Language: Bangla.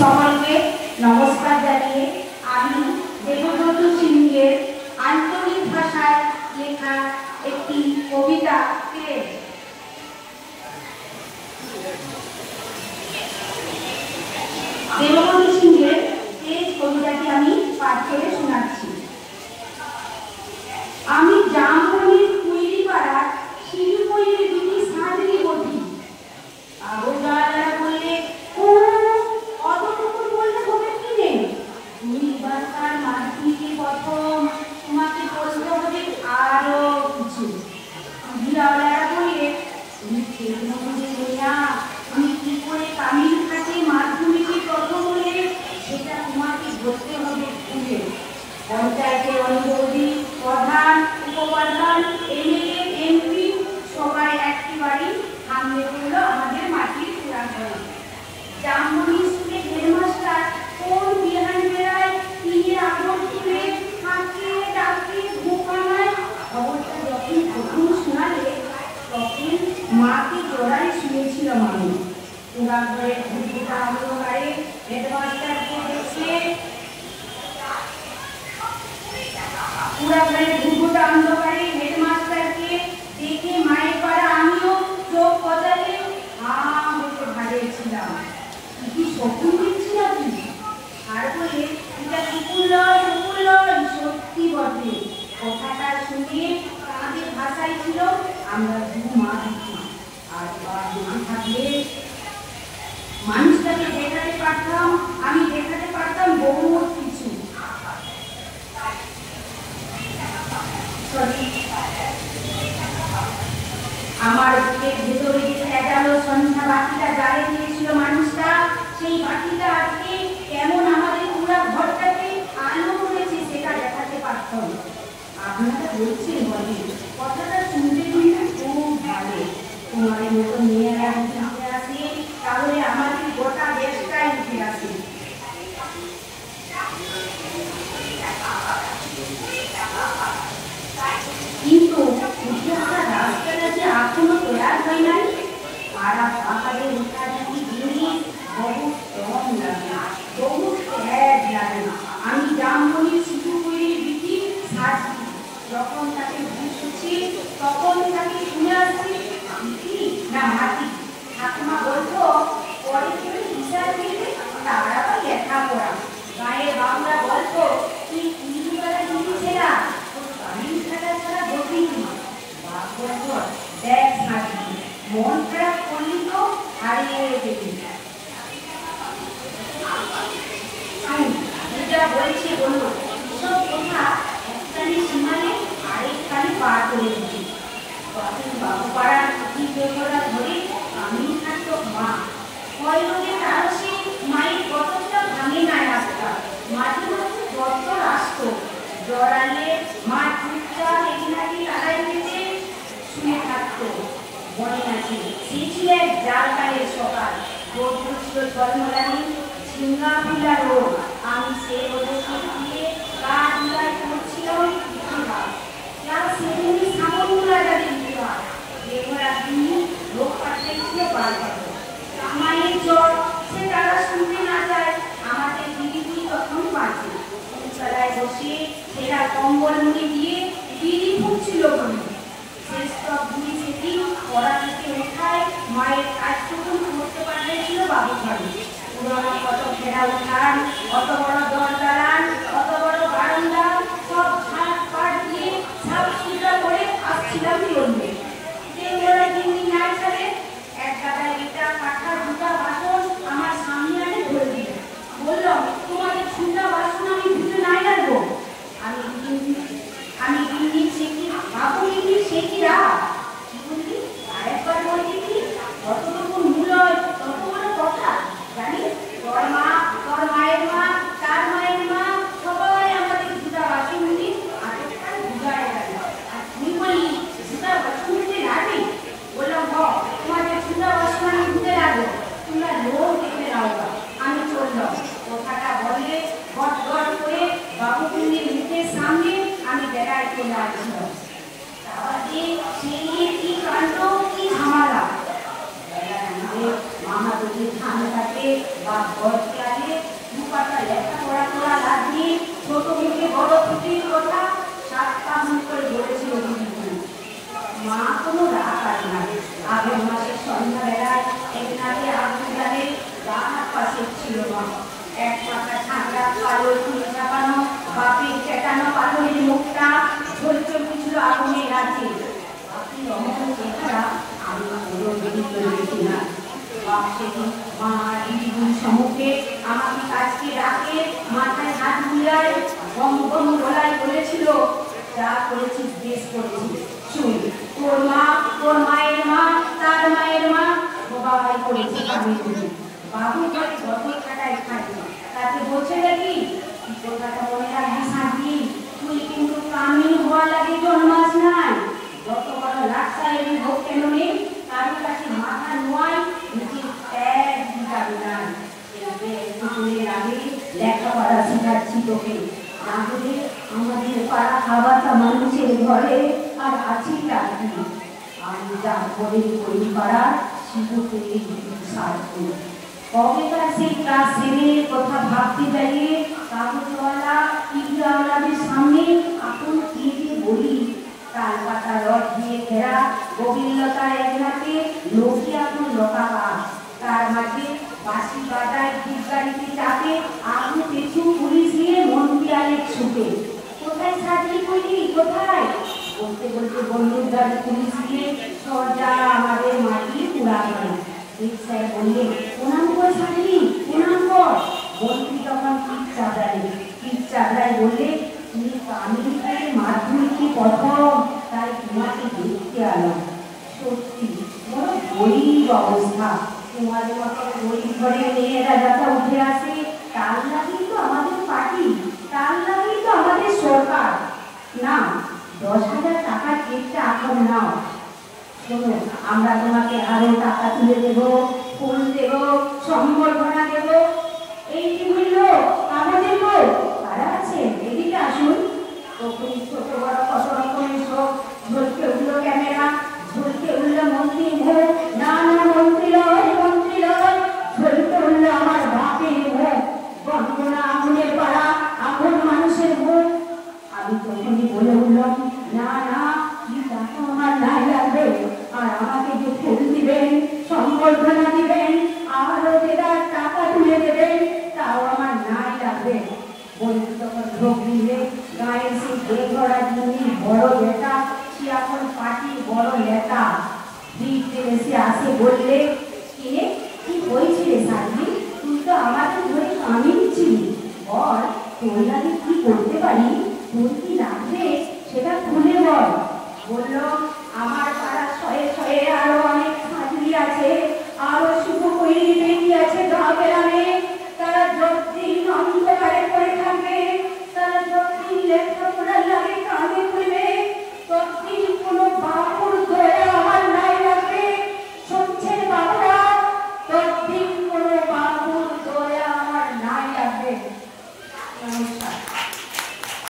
সকলকে নমস্কার জানিয়ে আমি দেবব্রত সিংহের আঞ্চলিক ভাষায় লেখা একটি কবিতা দেবব্রত সিংহের এই কবিতাটি আমি পাঠ করে শোনাচ্ছি। আমি জামবনির কুইলিপাড়া শিলুপইয়ের দুটি সাঁতরি বটি আবদারা বললে অতটুকু বললে হবে কি নেই, তুমি বারবার মাটিকে প্রথম তোমাকে বলতে হবে আরো কিছু। বিড়ালারা বললে তুমি তুমি কি করে কামিল কাছে মাধ্যমিকে প্রথম হলে সেটা তোমাকে ধরতে হবে খুঁজে। পঞ্চায়েতের অনুমোদী প্রধান উপপ্রধান এমএলএ এমপি সবাই একটি বাড়ি সামনে পড়লো আমাদের মাটির পুরা ঘরে। জামবনি স্কুলে হেডমাস্টার কোন বিহান বেড়ায় তিনি আগুন তুলে হাঁকিয়ে ডাকিয়ে ঘুমানায়। খবরটা যখন প্রথম শোনালে তখন মাকে জড়াই শুয়েছিলাম আমি। পুরা ঘরে ঘুরঘুটা অন্ধকারে হেডমাস্টারকে দেখে মায়ের পাড়া আমিও চোখ কচালে হতে ভাড়িয়েছিলাম। কি স্বপ্ন দেখছি নাকি? আর বলে এটা সত্যি বটে। কথাটা শুনে আমাদের ভাষায় ছিল আমরা দু মা দিচ্ছি। আর মা থাকলে মানুষটাকে দেখাতে পারতাম, আমি দেখাতে পারতাম বহুত কিছু। আমার বুকের ভেতরে যে সাজানো সন্ধ্যা বাতিটা জ্বালিয়ে দিয়েছিল মানুষটা, সেই বাতিটা আজকে কেমন আমাদের পুরো ঘরটাকে আলো করেছে সেটা দেখাতে পারতাম। আপনারা বলছেন বলে কথাটা শুনতে কিন্তু খুব ভালো। তোমার মতো মেয়েরা উঠে আসে তাহলে আমাদের গোটা দেশটাই উঠে আসে। কিন্তু উঠে আসা রাস্তাটা যে এখনো তৈরি হয় নাই। আর পাহাড়ে উঠা যদি জিনিস বহু কম লাগে, বহু ত্যাগ লাগে। আমি জামবনির শিশুপুরীর বিটি সাজছি, যখন তাকে বুঝছি তখন তাকে শুনে আসছি বিটি না মাটি। ঠাকুমা বলতো পরে তুমি হিসাব দিলে তারা বা লেখা পড়া। গায়ের বাংলা বলতো তুই কুড়িবেলা দিদি ছেড়া কামিল খেলা ছাড়া বসেই না। বাপ বলতো দেখ সাজি মন খারাপ করলি তো হারিয়ে গেলি। যেটা বলছি বললো সব কথা একখানি সীমানে আরেকখানি পার করে দিচ্ছি। বাবু পাড়ার পুঁথি পেপরা ধরে কামিল থাকতো মা। কয় লোকের আরসে মায়ের কতটা ভাঙে না রাস্তা। মাঝে মাঝে দপ্তর আসতো, জড়ালে মা চুপচাপ এগিনাটি তারাই পেতে শুয়ে থাকতো। মনে আছে সে ছিল এক জালকালের সকাল। রোদ্র ছিল ঝলমলানি, ঝিঙ্গা ফুলা রোদ। আমি সে রোদে দিয়ে গা ধুলায় করছিলাম ইতিহাস। ক্লাস সেভেনে সামনগুলা যাদের ইতিহাস বেঘরা তিনি লোক পাঠিয়েছিল বারবার। মায়ের জ্বর সে তারা শুনতে না যায়, আমাদের দিদি তখন বাঁচে। তলায় বসে সেরা কম্বল মুড়ি দিয়ে দিদি ফুটছিল বলে শেষ সব ঘুরি সেদিন পড়া থেকে ওঠায় মায়ের কাজটুকু করতে পাঠিয়েছিল বাবু ঘরে। পুরোনো কত ঘেরা উঠান, অত বড় দর দাঁড়ান, অত বড় বারান্দা সব ঝাঁট পাট দিয়ে সাপ সুতরা করে আসছিলাম চলবে। যে ওরা দিনদিন না ছাড়ে এক গাদায় এটা কাঠার দুটা বাসন আমার সামনে আনে ধরে দিল। বললাম তোমাদের ছুটা বাসন আমি ধুতে নাই রাখবো। আমি দিন সে কি বাবু দিদি সে কি রাগ কি বললি আরেকবার বলছি কি যতটুকু মূল হয় তত বড় কথা জানিস। তোর মা তোর মায়ের মা তার মায়ের মা সবাই আমাদের দুটা বাসন নিয়ে আরেকবার বুঝায় গেল। আর তুই বললি দুটা বাসন ধুতে লাগে। বললাম তোমাদের দুটা বাসন আমি ধুতে লাগবো, তোমরা লোক দেখে নাও। আমি চললাম। কথাটা বলে গট গট করে বাবুকুন্দির মুখের সামনে আমি বেড়ায় চলে আসছিলাম। তাহলে সেই কি কাণ্ড কি ঝামেলা। মামা যদি ধান কাটে বা ঘর লাগে দুপাটা লেখাপড়া করা লাগিয়ে ছোট মুখে বড় খুঁটির কথা 7 কামন করে বলেছিল দিদি। মা কোনো রাগ করে না। আগের মাসের সন্ধ্যাবেলায় একনাথে আগুন জ্বালে ডান পাশে ছিল মা। এক পাতা ঠান্ডা কালো চুল চাপানো বাপের চেটানো পাথরের মুখটা ঝলচলতি ছিল আগুনের রাজ্যে। বাকি অমন চেহারা আমি কোনো দেরি করে দেখি না। বাপ সেদিন মা দিদির সম্মুখে আমাকে কাছকে ডাকে মাথায় হাত বুলায় গম গম গলায় বলেছিল, যা করেছিস বেশ করেছিস। শুন, তোর মা, তোর মায়ের মা, তার মায়ের মা সবাই করেছে আমি বুঝি। বাবু ঘরে যত খাটায় খাই তাতে বলছে নাকি কথাটা মনে রাখবি শান্তি, তুই কিন্তু কামিল হওয়া লাগে জন্মাস নাই। যত বড় লাট সাহেবের হোক কেন নেই, কারোর কাছে মাথা নোয়াই নিজের এক দিতে নাই। একটুকুনের আগে লেখাপড়া শেখাচ্ছি তোকে, না হলে আমাদের পাড়া খাওয়াটা মানুষের ঘরে আর আছি রাখি। আমি যা করে করি পাড়া শিশুকে সার করি। কবেকার সেই ক্লাস 7 কথা ভাবতে যাইয়ে কাগজওয়ালা টিভিওয়ালাদের সামনে আপন টিভি বলি তাল পাতা রড দিয়ে ঘেরা গোবিন্দতার এক হাতে নোকিয়া কোন লতাকা, তার মাঝে বাসি বাজায় গাড়িতে চাপে আগুন পেছু পুলিশ দিয়ে মন্ত্রী আলেক ছুটে। কোথায় সাজলি কইলি কোথায় বলতে বলতে বন্দুক গাড়ি পুলিশ দিয়ে সরজা আমাদের মাটি পুরানো। স্যার বললেন, প্রণাম কর সাজলি, প্রণাম কর। মন্ত্রী তখন পিঠ চাপড়ায় বললে, তুমি আমেরিকায় মাধ্যমিকে প্রথম, তাই তোমাকে দেখতে এলাম। সত্যি বড় গরিব অবস্থা। তোমাদের মতো গরিব ঘরের মেয়েরা যাতে উঠে আসে তার লাগেই তো আমাদের পার্টি, তার লাগেই তো আমাদের সরকার। না, 10,000 টাকার চেকটা এখন নাও। শোনো, আমরা তোমাকে আরো টাকা তুলে দেব, ফুল দেব, সম্বর্ধনা দেব। এই টিভির লোক, আমাদের লোক কারা আছেন এদিকে আসুন। তখনই ছোট বড় কত রকমের সব ঝলকে উঠলো ক্যামেরা, ঝলকে উঠলো মন্ত্রী মুখ। না না, মন্ত্রী লয়, মন্ত্রী লয়। ঝলকে উঠলো আমার বাপের মুখ, বন্ধনা আগুনের পাড়া, আগুন মানুষের মুখ। আমি তখনই বলে উঠলাম, না না, কি টাকা আমার নাই লাগবে। আর আমাকে যে ফুল দিবেন, সম্বর্ধনা দিবেন, আরো দেদার টাকা তুলে দেবেন, তাও আমার নাই লাগবে। বন্ধু তখন ঢোক দিলে গায়ের সেই বেঘরা যিনি বড় বেটা, সে এখন পার্টির বড় নেতা। ফিরতে এসে আসে বললে, কিনে কি হয়েছে রে সাজলি, তুই তো আমাদের ধরে কামিয়েছিলি, বল তোর লাগে কি করতে পারি, তোর কি লাগবে সেটা খুলে বল। বলল, আমার পাড়া শয়ে শয়ে আরো অনেক সাজলি আছে, আরো শুভ কইরি বেটি আছে গা বেড়ানে,